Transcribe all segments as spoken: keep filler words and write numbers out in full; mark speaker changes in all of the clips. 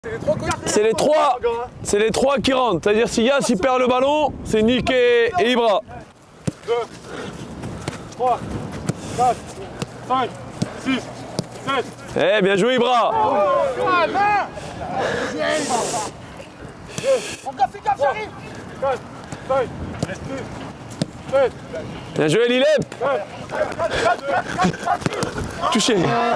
Speaker 1: C'est les trois. C'est les trois qui rentrent. C'est-à-dire si Yass il perd le ballon, c'est Nick et, et Ibra.
Speaker 2: deux, trois, quatre, cinq, six, sept.
Speaker 1: Eh, bien joué Ibra. Bien joué Lilep. Touché.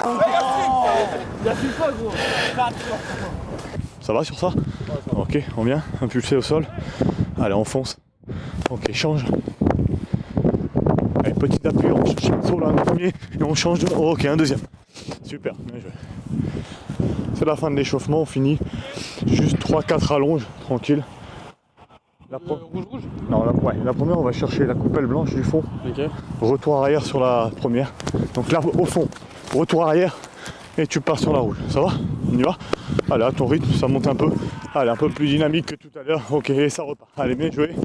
Speaker 3: Ça va sur ça? Ok, on vient, impulsé au sol. Allez, on fonce. Ok, change. Allez, petit appui, on cherche le sol là, un premier et on change de... Oh, ok, un deuxième. Super, bien joué. C'est la fin de l'échauffement, on finit. Juste trois quatre rallonges, tranquille. La pro... Rouge, rouge Non, la... Ouais, la première, on va chercher la coupelle blanche du fond. Okay. Retour arrière sur la première. Donc là, au fond, retour arrière et tu pars sur la rouge. Ça va? On y va? Allez, à ton rythme, ça monte un peu. Allez, un peu plus dynamique que tout à l'heure. Ok, et ça repart. Allez, bien joué.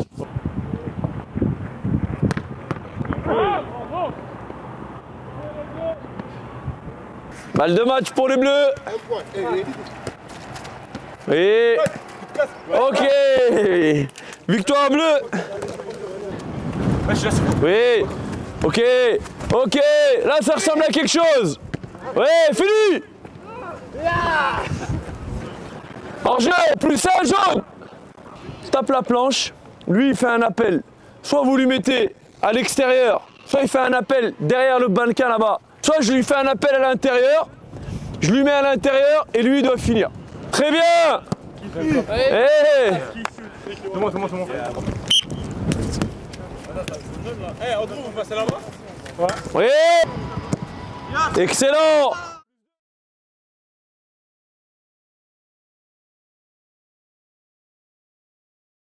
Speaker 1: Balle de match pour les bleus. Et... Ok. Victoire bleue. Oui. Ok. Ok. Là, ça ressemble à quelque chose. Ouais, fini. En jeu, plus un jaune. Tape la planche. Lui, il fait un appel. Soit vous lui mettez à l'extérieur, soit il fait un appel derrière le mannequin là-bas. Soit je lui fais un appel à l'intérieur, je lui mets à l'intérieur et lui il doit finir. Très bien. Hey.
Speaker 2: C'est moi, c'est moi, c'est moi. Eh, Andrew, vous passez là-bas?
Speaker 1: Oui. Excellent.